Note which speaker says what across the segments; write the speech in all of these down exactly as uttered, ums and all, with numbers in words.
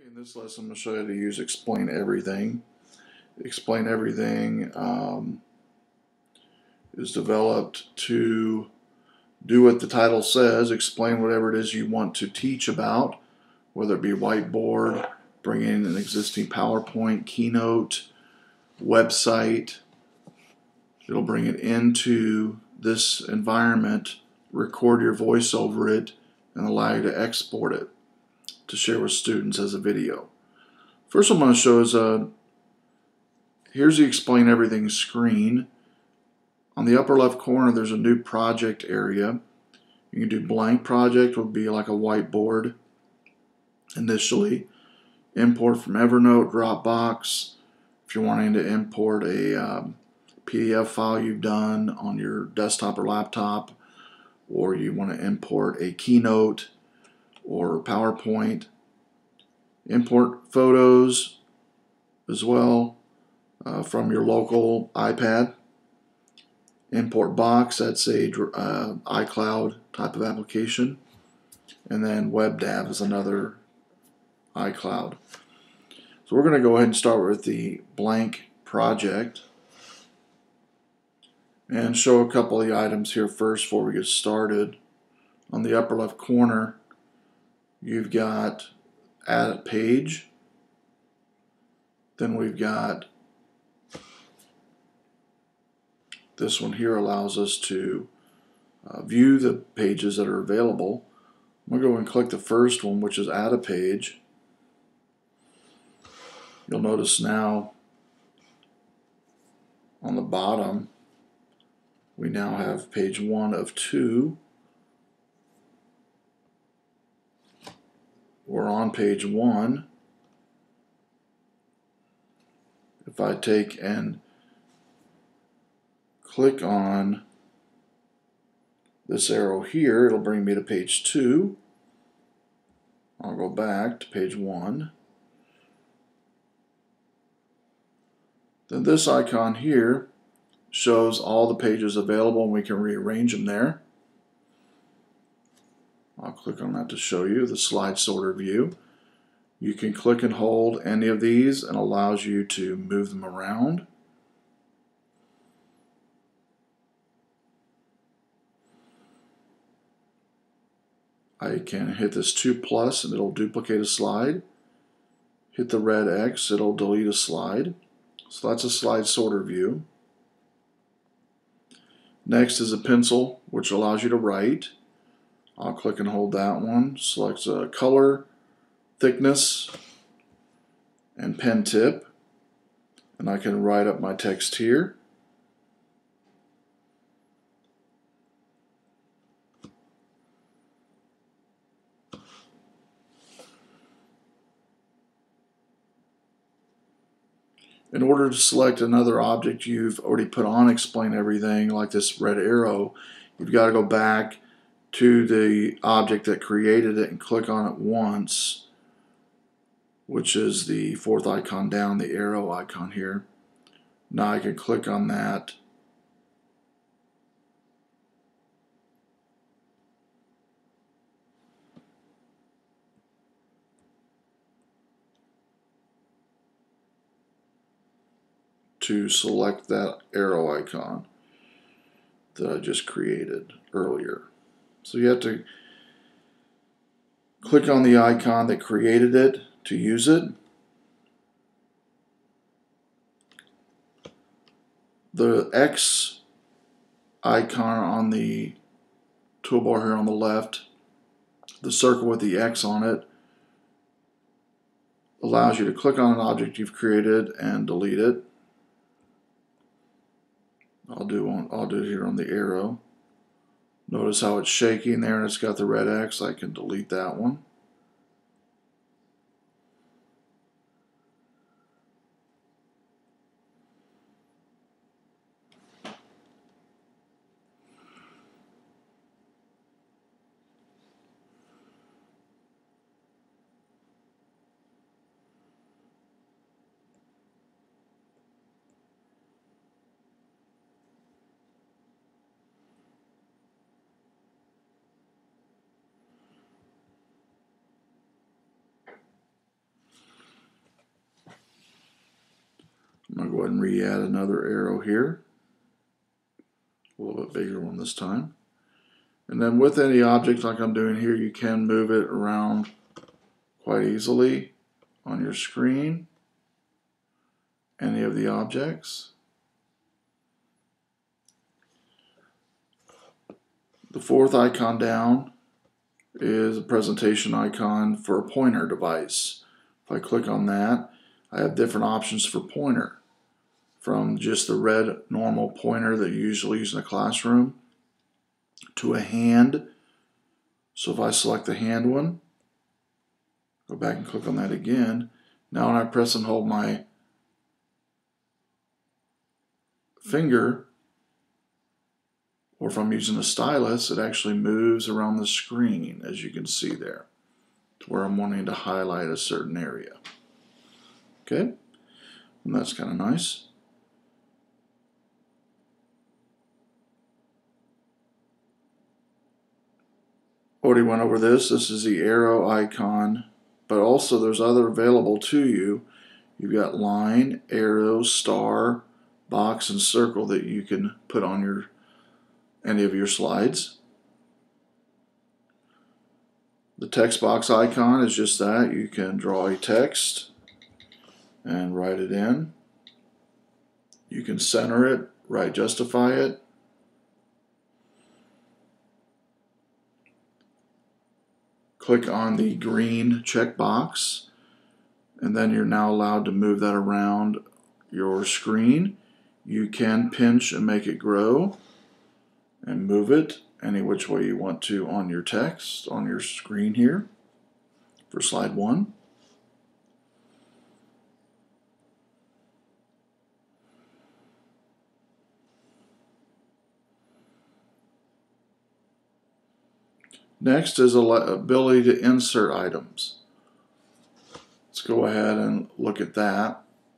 Speaker 1: In this lesson, I'm going to show you how to use Explain Everything. Explain Everything um, is developed to do what the title says, explain whatever it is you want to teach about, whether it be whiteboard, bring in an existing PowerPoint, Keynote, website. It'll bring it into this environment, record your voice over it, and allow you to export it to share with students as a video. First I'm going to show is a, here's the Explain Everything screen. On the upper left corner there's a new project area. You can do blank project, would be like a whiteboard initially. Import from Evernote, Dropbox. If you're wanting to import a um, P D F file you've done on your desktop or laptop, or you want to import a Keynote or PowerPoint. Import photos as well uh, from your local iPad. Import Box, that's a uh, iCloud type of application. And then WebDAV is another iCloud. So we're going to go ahead and start with the blank project and show a couple of the items here first before we get started. On the upper left corner you've got add a page, then we've got this one here allows us to uh, view the pages that are available. I'm going to go and click the first one, which is add a page. You'll notice now on the bottom we now have page one of two. We're on page one. If I take and click on this arrow here, it'll bring me to page two. I'll go back to page one. Then this icon here shows all the pages available and we can rearrange them there. I'll click on that to show you the slide sorter view. You can click and hold any of these and allows you to move them around. I can hit this two plus and it'll duplicate a slide. Hit the red X, it'll delete a slide. So that's a slide sorter view. Next is a pencil, which allows you to write. I'll click and hold that one. Select a color, thickness, and pen tip. And I can write up my text here. In order to select another object you've already put on Explain Everything, like this red arrow, you've got to go back to the object that created it and click on it once, which is the fourth icon down, the arrow icon here. Now I can click on that to select that arrow icon that I just created earlier. So you have to click on the icon that created it to use it. The X icon on the toolbar here on the left, the circle with the X on it, allows you to click on an object you've created and delete it. I'll do one, I'll do it here on the arrow. Notice how it's shaking there and it's got the red X. I can delete that one. I'll go ahead and re-add another arrow here. A little bit bigger one this time. And then with any object like I'm doing here, you can move it around quite easily on your screen. Any of the objects. The fourth icon down is a presentation icon for a pointer device. If I click on that, I have different options for pointer, from just the red normal pointer that you usually use in a classroom to a hand. So if I select the hand one, go back and click on that again. Now when I press and hold my finger, or if I'm using a stylus, it actually moves around the screen, as you can see there, to where I'm wanting to highlight a certain area. Okay, and that's kind of nice. Already went over this. This is the arrow icon, but also there's other available to you. You've got line, arrow, star, box, and circle that you can put on your any of your slides. The text box icon is just that. You can draw a text and write it in. You can center it, write justify it. Click on the green checkbox, and then you're now allowed to move that around your screen. You can pinch and make it grow and move it any which way you want to on your text, on your screen here for slide one. Next is the ability to insert items. Let's go ahead and look at that.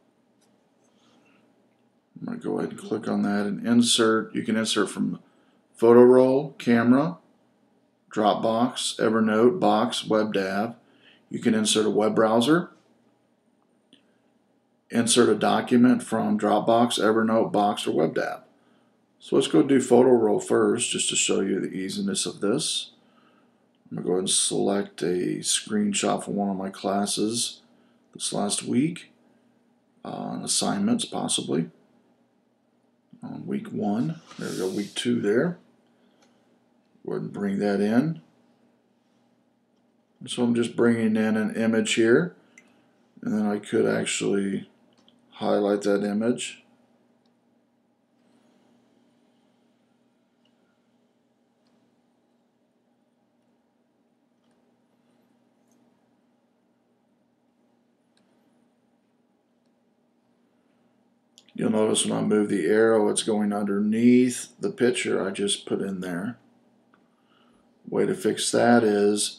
Speaker 1: I'm going to go ahead and click on that and insert. You can insert from photo roll, camera, Dropbox, Evernote, Box, WebDAV. You can insert a web browser, insert a document from Dropbox, Evernote, Box, or WebDAV. So let's go do photo roll first, just to show you the easiness of this. I'm going to go ahead and select a screenshot from one of my classes this last week, uh, assignments possibly, on week one. There we go, week two there. Go ahead and bring that in. So I'm just bringing in an image here, and then I could actually highlight that image. You'll notice when I move the arrow, it's going underneath the picture I just put in there. Way to fix that is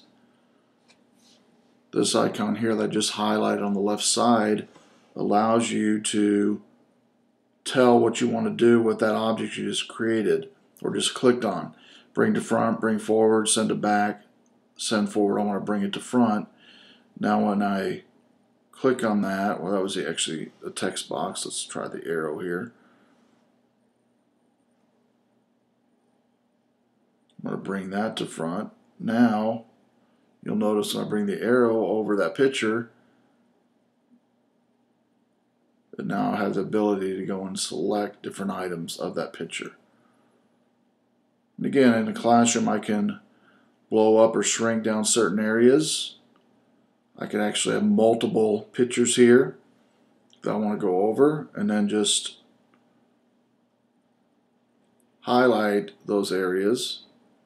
Speaker 1: this icon here that I just highlighted on the left side allows you to tell what you want to do with that object you just created or just clicked on. Bring to front, bring forward, send it back, send forward. I want to bring it to front. Now when I click on that, well, that was actually a text box. Let's try the arrow here. I'm going to bring that to front. Now you'll notice when I bring the arrow over that picture, that now I have the ability to go and select different items of that picture. And again, in the classroom, I can blow up or shrink down certain areas. I can actually have multiple pictures here that I want to go over, and then just highlight those areas.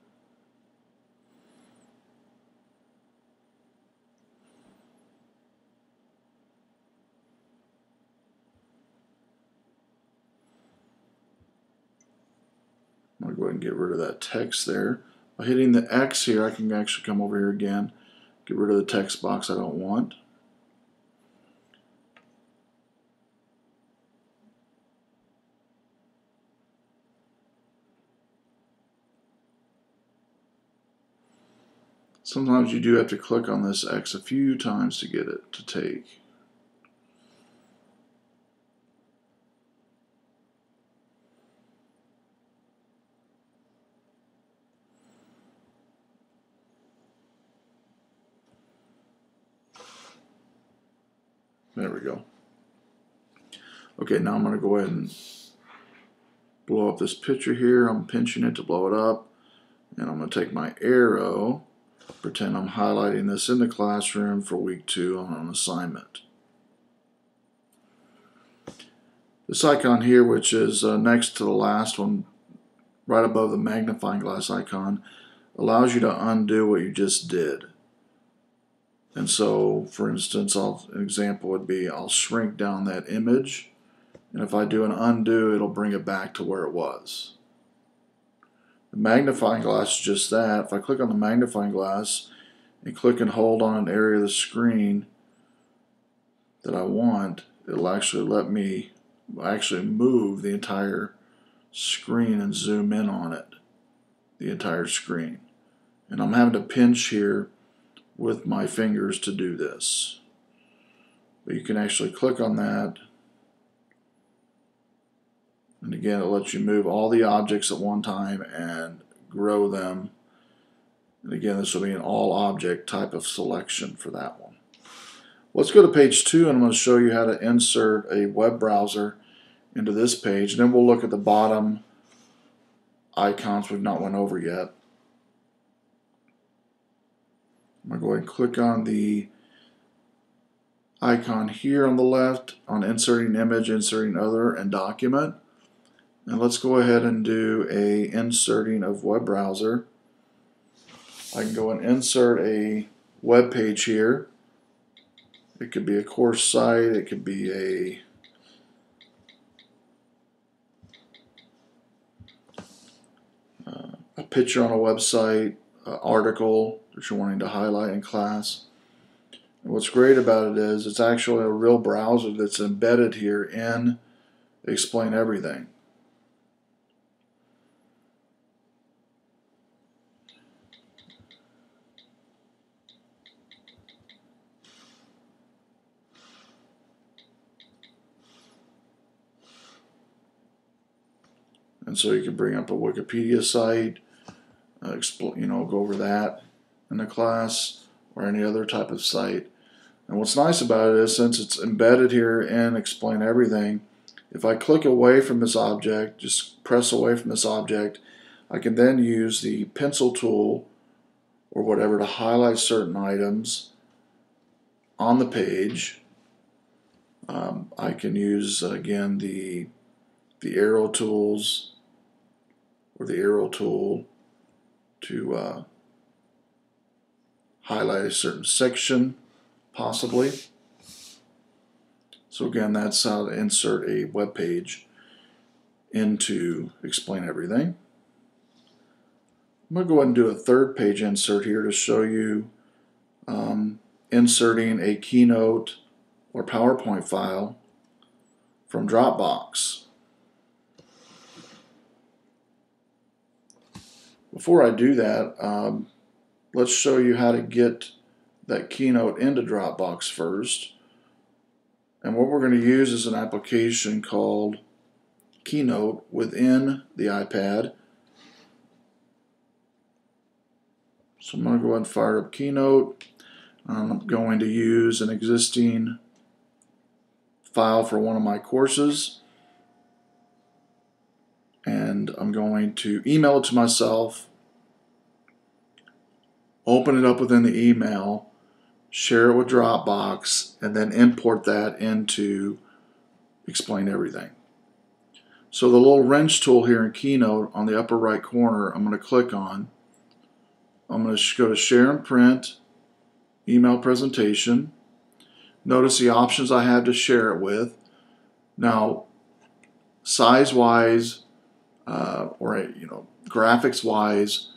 Speaker 1: I'm going to go ahead and get rid of that text there. By hitting the X here, I can actually come over here again, get rid of the text box I don't want. Sometimes you do have to click on this X a few times to get it to take. There we go. Okay, now I'm going to go ahead and blow up this picture here. I'm pinching it to blow it up. And I'm going to take my arrow, pretend I'm highlighting this in the classroom for week two on an assignment. This icon here, which is uh, next to the last one, right above the magnifying glass icon, allows you to undo what you just did. And so, for instance, I'll, an example would be I'll shrink down that image, and if I do an undo, it'll bring it back to where it was. The magnifying glass is just that. If I click on the magnifying glass and click and hold on an area of the screen that I want, it'll actually let me actually move the entire screen and zoom in on it, the entire screen. And I'm having to pinch here with my fingers to do this. But you can actually click on that, and again it lets you move all the objects at one time and grow them. And again, this will be an all object type of selection for that one. Let's go to page two, and I'm going to show you how to insert a web browser into this page, and then we'll look at the bottom icons we've not went over yet. I'm going to go ahead and click on the icon here on the left on inserting image, inserting other, and document. And let's go ahead and do a inserting of web browser. I can go and insert a web page here. It could be a course site, it could be a uh, a picture on a website, an article that you're wanting to highlight in class. And what's great about it is it's actually a real browser that's embedded here in Explain Everything. And so you can bring up a Wikipedia site, uh, you know, go over that in the class, or any other type of site. And what's nice about it is, since it's embedded here in Explain Everything, if I click away from this object, just press away from this object, I can then use the pencil tool or whatever to highlight certain items on the page. Um, I can use, again, the, the arrow tools or the arrow tool to uh, highlight a certain section, possibly. So again, that's how to insert a web page into Explain Everything. I'm going to go ahead and do a third page insert here to show you um, inserting a Keynote or PowerPoint file from Dropbox. Before I do that, um, let's show you how to get that Keynote into Dropbox first. And what we're going to use is an application called Keynote within the iPad. So I'm going to go ahead and fire up Keynote. I'm going to use an existing file for one of my courses. And I'm going to email it to myself, open it up within the email, share it with Dropbox, and then import that into Explain Everything. So the little wrench tool here in Keynote on the upper right corner, I'm going to click on. I'm going to go to Share and Print, Email Presentation. Notice the options I have to share it with. Now, size-wise, uh, or you know, graphics-wise,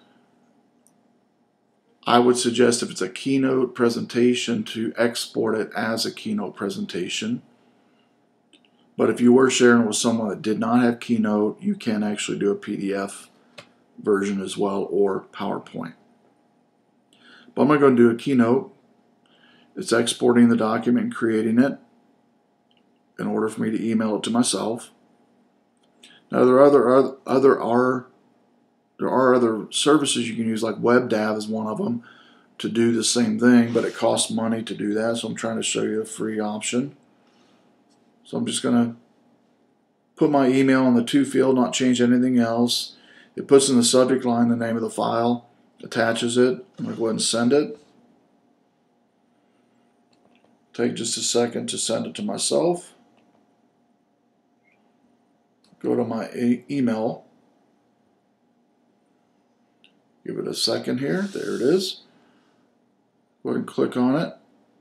Speaker 1: I would suggest if it's a Keynote presentation to export it as a Keynote presentation. But if you were sharing it with someone that did not have Keynote, you can actually do a P D F version as well, or PowerPoint. But I'm going to go and do a Keynote. It's exporting the document and creating it in order for me to email it to myself. Now there are other other are there are other services you can use, like WebDAV is one of them, to do the same thing, but it costs money to do that. So I'm trying to show you a free option. So I'm just going to put my email in the to field, not change anything else. It puts in the subject line the name of the file, attaches it. I'm going to go ahead and send it. Take just a second to send it to myself. Go to my e email. Give it a second here. There it is. Go ahead and click on it.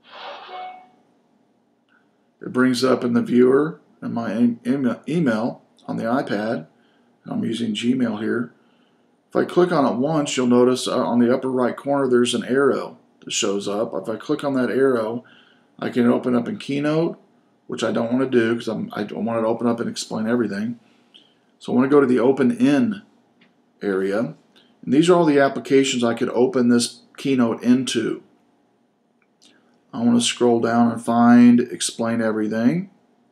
Speaker 1: It brings up in the viewer and my e email on the iPad. I'm using Gmail here. If I click on it once, you'll notice uh, on the upper right corner there's an arrow that shows up. If I click on that arrow, I can open up in Keynote, which I don't want to do because I don't want it to open up and explain everything. So I want to go to the Open In area. And these are all the applications I could open this Keynote into. I want to scroll down and find Explain Everything.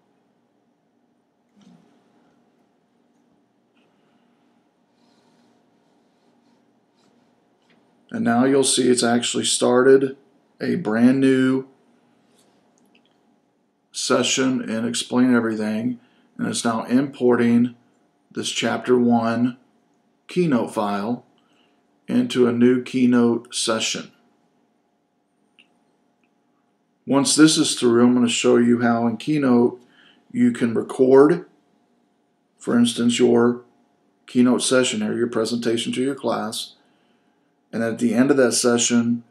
Speaker 1: And now you'll see it's actually started a brand new session in Explain Everything, and it's now importing this chapter one Keynote file into a new Keynote session. Once this is through, I'm going to show you how in Keynote you can record, for instance, your Keynote session or your presentation to your class, and at the end of that session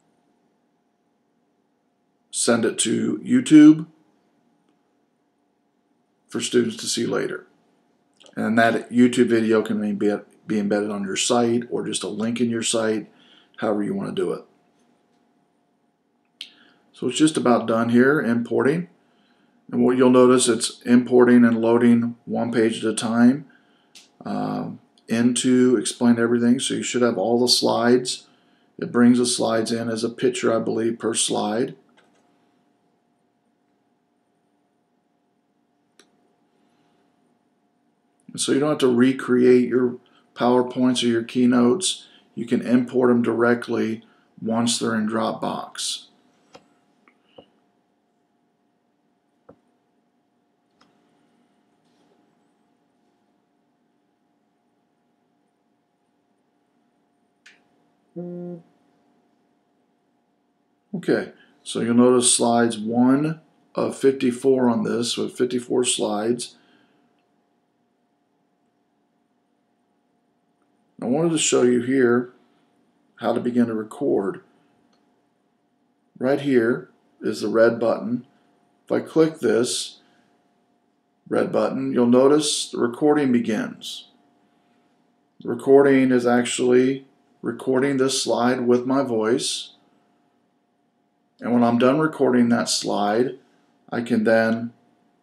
Speaker 1: send it to YouTube for students to see later. And that YouTube video can be, be embedded on your site or just a link in your site, however you want to do it. So it's just about done here, importing. And what you'll notice, it's importing and loading one page at a time um, into Explain Everything. So you should have all the slides. It brings the slides in as a picture, I believe, per slide. So you don't have to recreate your PowerPoints or your keynotes. You can import them directly once they're in Dropbox. Okay, so you'll notice slides one of fifty-four on this, with fifty-four slides. I wanted to show you here how to begin to record. Right here is the red button. If I click this red button, you'll notice the recording begins. The recording is actually recording this slide with my voice. And when I'm done recording that slide, I can then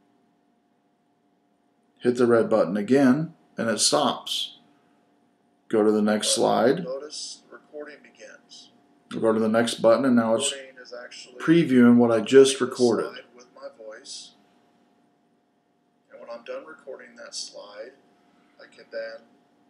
Speaker 1: hit the red button again and it stops. Go to the next slide.
Speaker 2: Notice recording begins.
Speaker 1: We'll go to the next button, and now it's
Speaker 2: Recording is actually
Speaker 1: previewing what I just recorded.
Speaker 2: slide with my voice. And when I'm done recording that slide, I can then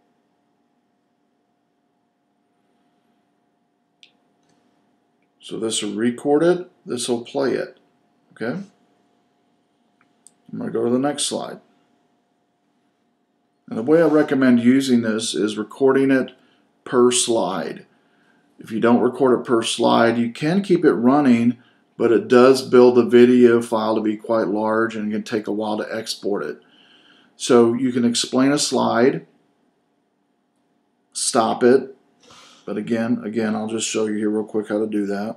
Speaker 1: So this will record it, this will play it. Okay? I'm going to go to the next slide. And the way I recommend using this is recording it per slide. If you don't record it per slide, you can keep it running, but it does build the video file to be quite large and it can take a while to export it. So you can explain a slide, stop it, but again, again, I'll just show you here real quick how to do that.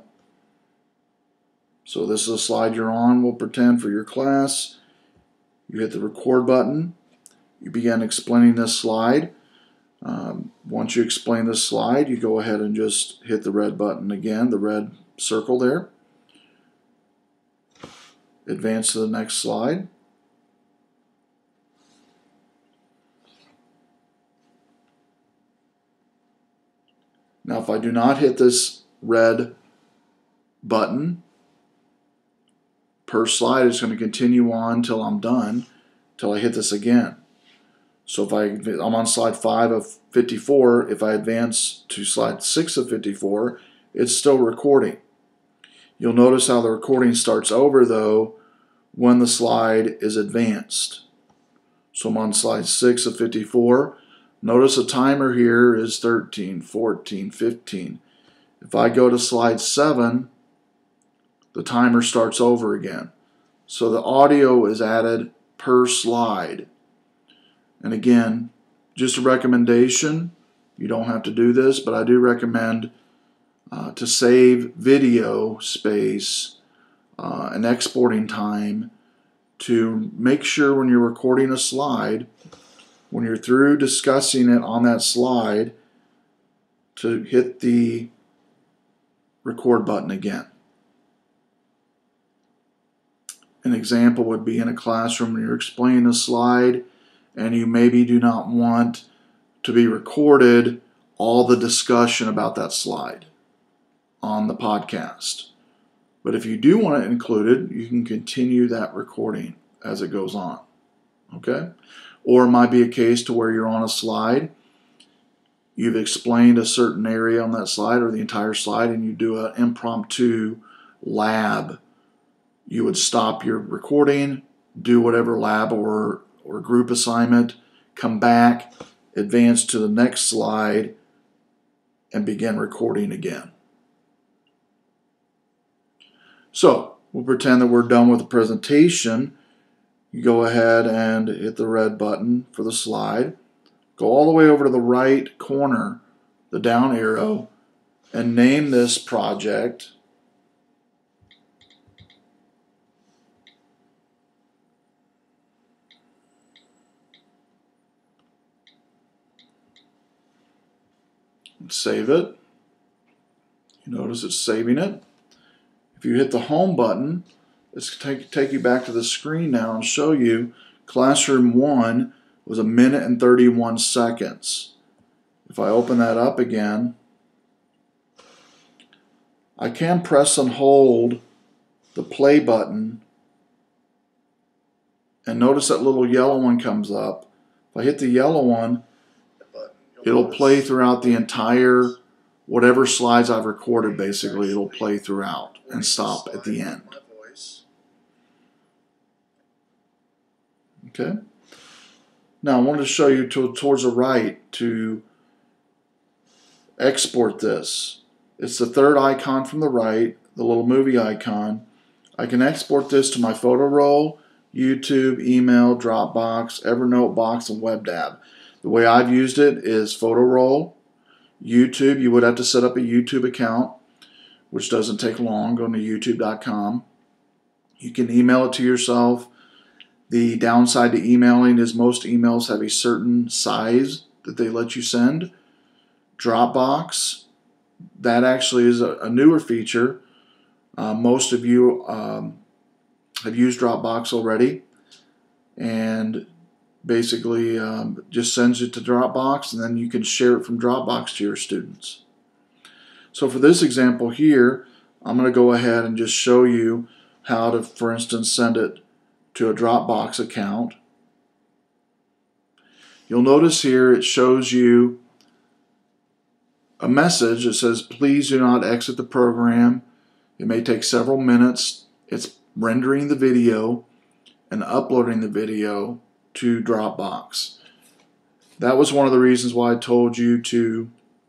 Speaker 1: So this is a slide you're on, we'll pretend, for your class. You hit the record button. You begin explaining this slide. Um, once you explain this slide, you go ahead and just hit the red button again, the red circle there. Advance to the next slide. Now if I do not hit this red button, per slide it's going to continue on until I'm done, until I hit this again. So if I, I'm on slide five of fifty-four, if I advance to slide six of fifty-four, it's still recording. You'll notice how the recording starts over though when the slide is advanced. So I'm on slide six of fifty-four. Notice the timer here is thirteen, fourteen, fifteen. If I go to slide seven, the timer starts over again. So the audio is added per slide. And again, just a recommendation. You don't have to do this, but I do recommend uh, to save video space uh, and exporting time to make sure when you're recording a slide, when you're through discussing it on that slide, to hit the record button again. An example would be in a classroom when you're explaining a slide and you maybe do not want to be recorded all the discussion about that slide on the podcast. But if you do want it included, you can continue that recording as it goes on. Okay? Or it might be a case to where you're on a slide, you've explained a certain area on that slide or the entire slide, and you do an impromptu lab. You would stop your recording, do whatever lab or, or group assignment, come back, advance to the next slide, and begin recording again. So we'll pretend that we're done with the presentation. You go ahead and hit the red button for the slide. Go all the way over to the right corner, the down arrow, and name this project and save it. You notice it's saving it. If you hit the home button, let's take, take you back to the screen now and show you Classroom one was a minute and thirty-one seconds. If I open that up again, I can press and hold the play button, and notice that little yellow one comes up. If I hit the yellow one, it'll play throughout the entire, whatever slides I've recorded, basically, it'll play throughout and stop at the end. Okay? Now I wanted to show you to, towards the right to export this. It's the third icon from the right, the little movie icon. I can export this to my photo roll, YouTube, email, Dropbox, Evernote Box, and WebDAV. The way I've used it is photo roll, YouTube. You would have to set up a YouTube account, which doesn't take long, going to youtube dot com. You can email it to yourself. The downside to emailing is most emails have a certain size that they let you send. Dropbox, that actually is a, a newer feature. Uh, most of you um, have used Dropbox already, and basically um, just sends it to Dropbox, and then you can share it from Dropbox to your students. So for this example here, I'm going to go ahead and just show you how to, for instance, send it to a Dropbox account. You'll notice here it shows you a message that says, please do not exit the program. It may take several minutes. It's rendering the video and uploading the video to Dropbox. That was one of the reasons why I told you to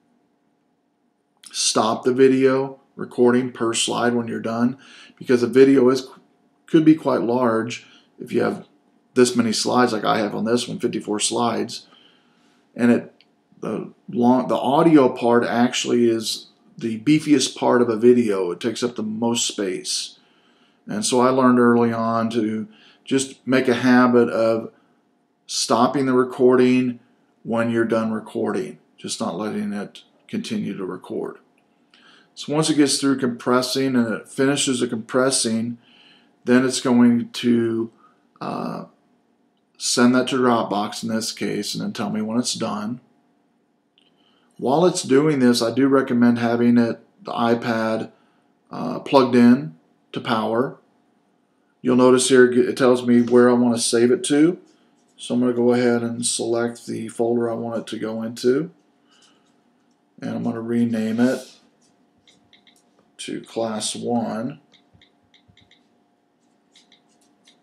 Speaker 1: stop the video recording per slide when you're done, because the video is could be quite large if you have this many slides like I have on this one, fifty-four slides, and it the long the audio part actually is the beefiest part of a video. It takes up the most space. And so I learned early on to just make a habit of stopping the recording when you're done recording, just not letting it continue to record. So once it gets through compressing and it finishes the compressing, then it's going to uh, send that to Dropbox in this case, and then tell me when it's done. While it's doing this, I do recommend having it, the iPad uh, plugged in to power. You'll notice here it tells me where I want to save it to. So I'm going to go ahead and select the folder I want it to go into. And I'm going to rename it to Class one.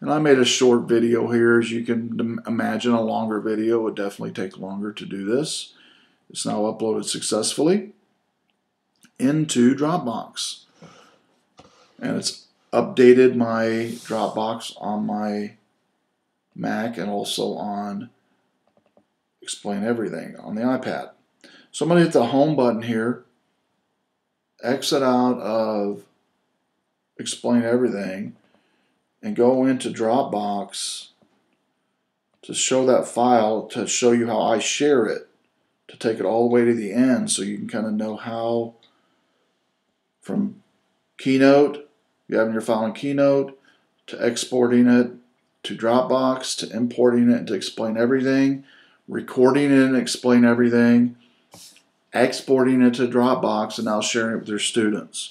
Speaker 1: And I made a short video here. As you can imagine, a longer video would definitely take longer to do this. It's now uploaded successfully into Dropbox. And it's updated my Dropbox on my Mac and also on Explain Everything on the iPad. So I'm going to hit the home button here, exit out of Explain Everything, and go into Dropbox to show that file, to show you how I share it, to take it all the way to the end so you can kind of know how from Keynote, you have your file in Keynote, to exporting it to Dropbox, to importing it to Explain Everything, recording it and Explain Everything, exporting it to Dropbox, and now sharing it with your students.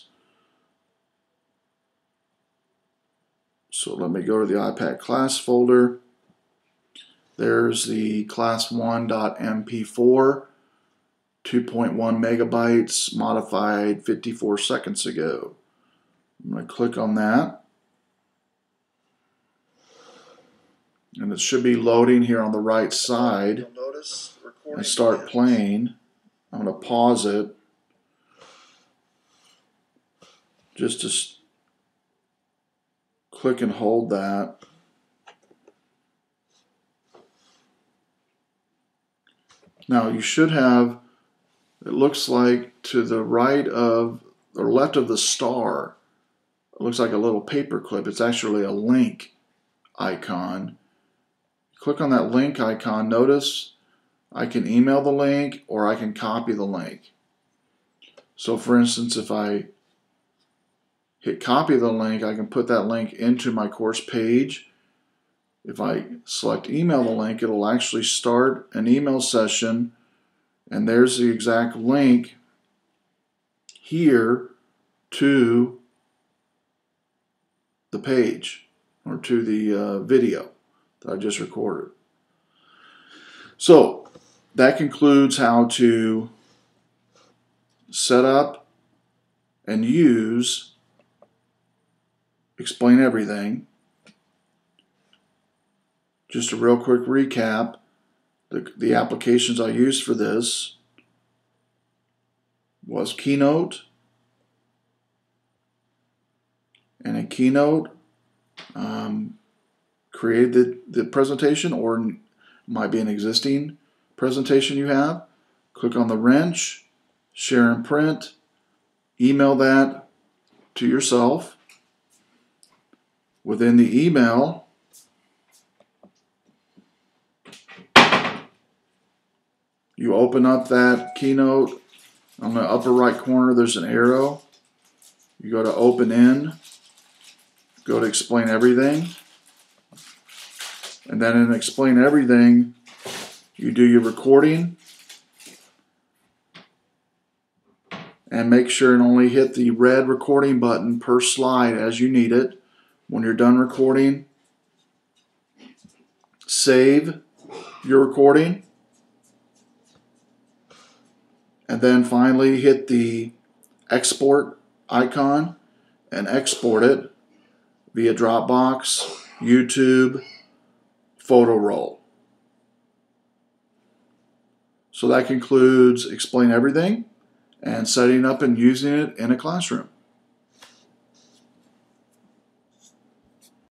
Speaker 1: So let me go to the iPad class folder. There's the class one dot M P four, two point one megabytes, modified fifty-four seconds ago. I'm going to click on that. And it should be loading here on the right side.
Speaker 2: You'll notice the recording
Speaker 1: And start
Speaker 2: begins.
Speaker 1: playing. I'm going to pause it just to click and hold that. Now you should have, it looks like to the right of, or left of the star, it looks like a little paper clip. It's actually a link icon. Click on that link icon. Notice I can email the link or I can copy the link. So for instance, if I hit copy the link, I can put that link into my course page. If I select email the link, it'll actually start an email session, and there's the exact link here to the page or to the uh, video that I just recorded. So that concludes how to set up and use Explain Everything. Just a real quick recap, the, the applications I used for this was Keynote, and in Keynote um, created the, the presentation, or it might be an existing presentation you have. Click on the wrench, share and print, email that to yourself. Within the email, you open up that Keynote. On the upper right corner, there's an arrow. You go to Open In, go to Explain Everything. And then in Explain Everything, you do your recording. And make sure and only hit the red recording button per slide as you need it. When you're done recording, save your recording. And then finally hit the export icon and export it via Dropbox, YouTube, PhotoRoll. So that concludes Explain Everything and setting up and using it in a classroom.